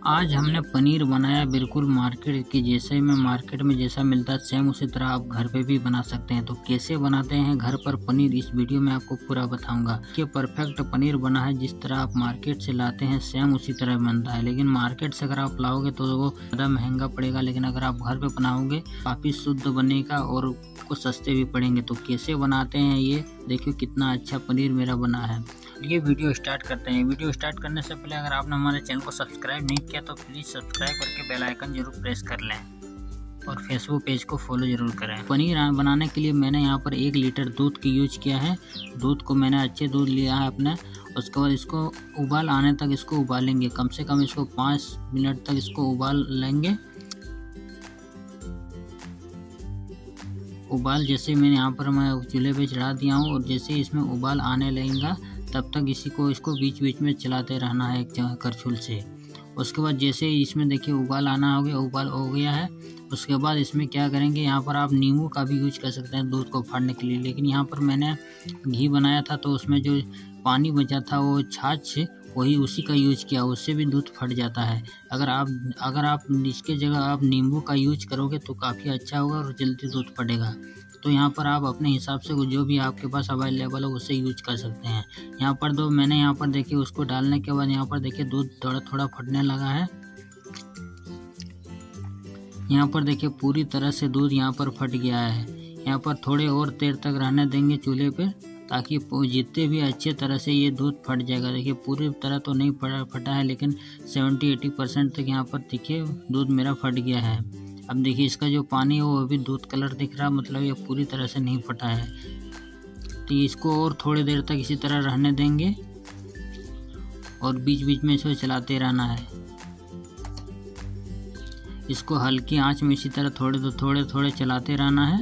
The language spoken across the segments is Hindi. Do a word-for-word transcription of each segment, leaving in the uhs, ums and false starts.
आज हमने पनीर बनाया बिल्कुल मार्केट के जैसे में मार्केट में जैसा मिलता है सेम उसी तरह आप घर पे भी बना सकते हैं। तो कैसे बनाते हैं घर पर पनीर इस वीडियो में आपको पूरा बताऊंगा कि परफेक्ट पनीर बना है। जिस तरह आप मार्केट से लाते हैं सेम उसी तरह बनता है, लेकिन मार्केट से अगर आप लाओगे तो वो ज़्यादा महंगा पड़ेगा, लेकिन अगर आप घर पर बनाओगे काफ़ी शुद्ध बनेगा और कुछ सस्ते भी पड़ेंगे। तो कैसे बनाते हैं ये देखिए, कितना अच्छा पनीर मेरा बना है। ये वीडियो स्टार्ट करते हैं। वीडियो स्टार्ट करने से पहले अगर आपने हमारे चैनल को सब्सक्राइब नहीं किया तो प्लीज़ सब्सक्राइब करके बेल आइकन जरूर प्रेस कर लें और फेसबुक पेज को फॉलो जरूर करें। पनीर बनाने के लिए मैंने यहाँ पर एक लीटर दूध की यूज किया है। दूध को मैंने अच्छे दूध लिया है अपने, उसके बाद इसको उबाल आने तक इसको उबालेंगे। कम से कम इसको पाँच मिनट तक इसको उबाल लेंगे। उबाल जैसे मैंने यहाँ पर मैं चूल्हे पे चढ़ा दिया हूँ और जैसे इसमें उबाल आने लगेगा तब तक इसी को इसको बीच बीच में चलाते रहना है एक करछुल से। उसके बाद जैसे इसमें देखिए उबाल आना हो गया, उबाल हो गया है। उसके बाद इसमें क्या करेंगे, यहाँ पर आप नींबू का भी यूज कर सकते हैं दूध को फाड़ने के लिए, लेकिन यहाँ पर मैंने घी बनाया था तो उसमें जो पानी बचा था वो छाछ वही उसी का यूज किया, उससे भी दूध फट जाता है। अगर आप अगर आप इसके जगह आप नींबू का यूज करोगे तो काफ़ी अच्छा होगा और जल्दी दूध फटेगा। तो यहाँ पर आप अपने हिसाब से जो भी आपके पास अवेलेबल है उससे यूज कर सकते हैं। यहाँ पर दो मैंने यहाँ पर देखिए उसको डालने के बाद यहाँ पर देखिए दूध थोड़ा थोड़ा फटने लगा है। यहाँ पर देखिए पूरी तरह से दूध यहाँ पर फट गया है। यहाँ पर थोड़े और देर तक रहने देंगे चूल्हे पर ताकि जितने भी अच्छे तरह से ये दूध फट जाएगा। देखिए पूरी तरह तो नहीं फटा है, लेकिन सेवेंटी एटी परसेंट तक यहाँ पर देखिए दूध मेरा फट गया है। अब देखिए इसका जो पानी है वो अभी दूध कलर दिख रहा, मतलब ये पूरी तरह से नहीं फटा है। तो इसको और थोड़ी देर तक इसी तरह रहने देंगे और बीच बीच में इसको चलाते रहना है। इसको हल्की आंच में इसी तरह थोड़े तो थोड़े थोड़े चलाते रहना है।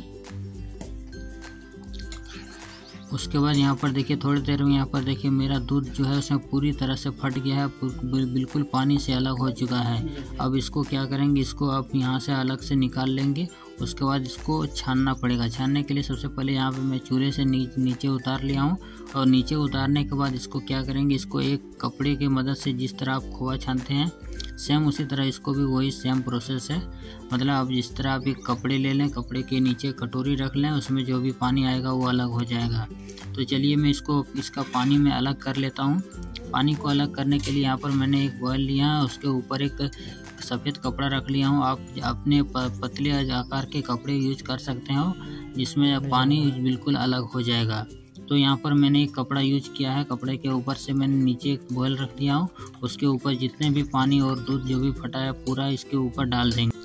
उसके बाद यहाँ पर देखिए थोड़ी देर में यहाँ पर देखिए मेरा दूध जो है उसमें पूरी तरह से फट गया है, बिल्कुल पानी से अलग हो चुका है। अब इसको क्या करेंगे, इसको आप यहाँ से अलग से निकाल लेंगे। उसके बाद इसको छानना पड़ेगा। छानने के लिए सबसे पहले यहाँ पे मैं चूल्हे से नी, नीचे उतार लिया हूँ और नीचे उतारने के बाद इसको क्या करेंगे, इसको एक कपड़े की मदद से जिस तरह आप खोआ छानते हैं सेम उसी तरह इसको भी वही सेम प्रोसेस है। मतलब आप जिस तरह आप एक कपड़े ले लें, कपड़े के नीचे कटोरी रख लें, उसमें जो भी पानी आएगा वो अलग हो जाएगा। तो चलिए मैं इसको इसका पानी में अलग कर लेता हूँ। पानी को अलग करने के लिए यहाँ पर मैंने एक बॉयल लिया है, उसके ऊपर एक सफ़ेद कपड़ा रख लिया हूँ। आप अपने पतले आकार के कपड़े यूज कर सकते हो जिसमें पानी बिल्कुल अलग हो जाएगा। तो यहाँ पर मैंने एक कपड़ा यूज किया है, कपड़े के ऊपर से मैंने नीचे एक बॉयल रख दिया हूँ। उसके ऊपर जितने भी पानी और दूध जो भी फटा है पूरा इसके ऊपर डाल देंगे।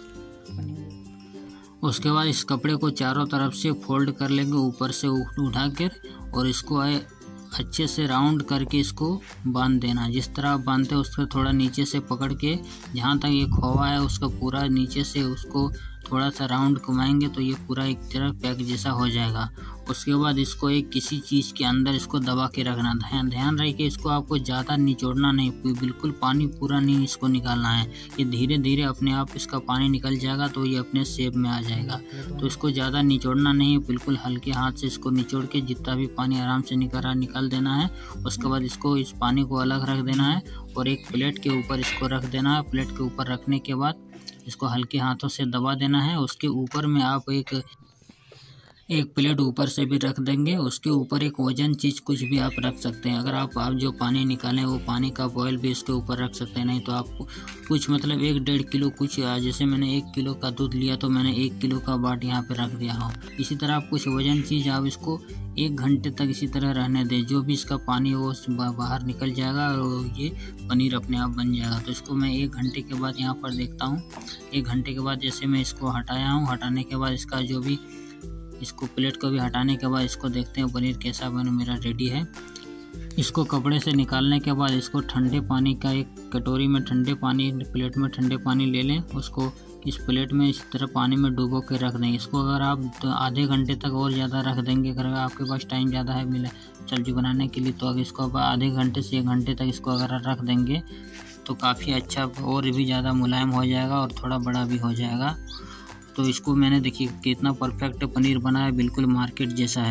उसके बाद इस कपड़े को चारों तरफ से फोल्ड कर लेंगे ऊपर से उठा कर, और इसको अच्छे से राउंड करके इसको बांध देना। जिस तरह आप बांधते हैं उसको थोड़ा नीचे से पकड़ के जहाँ तक ये खोवा है उसको पूरा नीचे से उसको थोड़ा सा राउंड घुमाएंगे तो ये पूरा एक तरह पैक जैसा हो जाएगा। उसके बाद इसको एक किसी चीज़ के अंदर इसको दबा के रखना। ध्यान ध्यान रहे कि इसको आपको ज़्यादा निचोड़ना नहीं, बिल्कुल पानी पूरा नहीं इसको निकालना है। ये धीरे धीरे अपने आप इसका पानी निकल जाएगा तो ये अपने शेप में आ जाएगा। तो इसको ज़्यादा निचोड़ना नहीं है, बिल्कुल हल्के हाथ से इसको निचोड़ के जितना भी पानी आराम से निकल रहा निकाल देना है। उसके बाद इसको इस पानी को अलग रख देना है और एक प्लेट के ऊपर इसको रख देना है। प्लेट के ऊपर रखने के बाद इसको हल्के हाथों से दबा देना है। उसके ऊपर में आप एक एक प्लेट ऊपर से भी रख देंगे। उसके ऊपर एक वजन चीज़ कुछ भी आप रख सकते हैं। अगर आप आप जो पानी निकालें वो पानी का बॉयल भी इसके ऊपर रख सकते हैं। नहीं तो आप कुछ मतलब एक डेढ़ किलो कुछ, जैसे मैंने एक किलो का दूध लिया तो मैंने एक किलो का बाट यहाँ पे रख दिया हूँ। इसी तरह आप कुछ वजन चीज़ आप इसको एक घंटे तक इसी तरह रहने दें। जो भी इसका पानी वो बाहर निकल जाएगा और ये पनीर अपने आप बन जाएगा। तो इसको मैं एक घंटे के बाद यहाँ पर देखता हूँ। एक घंटे के बाद जैसे मैं इसको हटाया हूँ, हटाने के बाद इसका जो भी इसको प्लेट को भी हटाने के बाद इसको देखते हैं पनीर कैसा बना मेरा रेडी है। इसको कपड़े से निकालने के बाद इसको ठंडे पानी का एक कटोरी में ठंडे पानी प्लेट में ठंडे पानी ले लें। उसको इस प्लेट में इस तरह पानी में डुबो के रख दें। इसको अगर आप तो आधे घंटे तक और ज़्यादा रख देंगे, अगर आपके पास टाइम ज़्यादा है मिले सब्जी बनाने के लिए, तो अगर इसको आप आधे घंटे से एक घंटे तक इसको अगर रख देंगे तो काफ़ी अच्छा और भी ज़्यादा मुलायम हो जाएगा और थोड़ा बड़ा भी हो जाएगा। तो इसको मैंने देखिए कितना परफेक्ट पनीर बना है, बिल्कुल मार्केट जैसा है।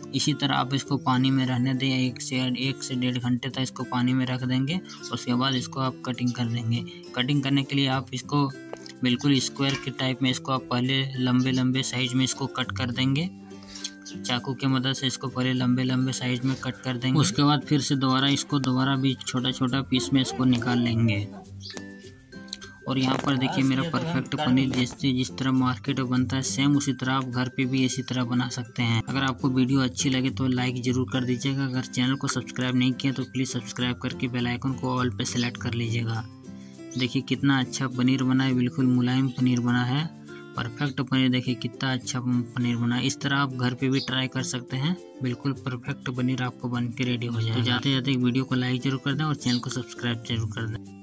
इसी तरह आप इसको पानी में रहने दें, एक से एक से डेढ़ घंटे तक इसको पानी में रख देंगे। उसके बाद इसको आप कटिंग कर देंगे। कटिंग करने के लिए आप इसको बिल्कुल स्क्वायर के टाइप में इसको आप पहले लंबे लंबे साइज में इसको कट कर देंगे। चाकू के मदद से इसको पहले लंबे लंबे साइज में कट कर देंगे। उसके बाद फिर से दोबारा इसको दोबारा भी छोटा छोटा पीस में इसको निकाल लेंगे। और यहाँ पर देखिए मेरा परफेक्ट पनीर जैसे जिस तरह मार्केट में बनता है सेम उसी तरह आप घर पे भी इसी तरह बना सकते हैं। अगर आपको वीडियो अच्छी लगे तो लाइक ज़रूर कर दीजिएगा। अगर चैनल को सब्सक्राइब नहीं किया तो प्लीज़ सब्सक्राइब करके बेल आइकन को ऑल पे सेलेक्ट कर लीजिएगा। देखिए कितना अच्छा पनीर बना है, बिल्कुल मुलायम पनीर बना है, परफेक्ट पनीर। देखिए कितना अच्छा पनीर बना है। इस तरह आप घर पे भी ट्राई कर सकते हैं, बिल्कुल परफेक्ट पनीर आपको बन के रेडी हो जाए। तो जाते जाते वीडियो को लाइक जरूर कर दें और चैनल को सब्सक्राइब जरूर कर दें।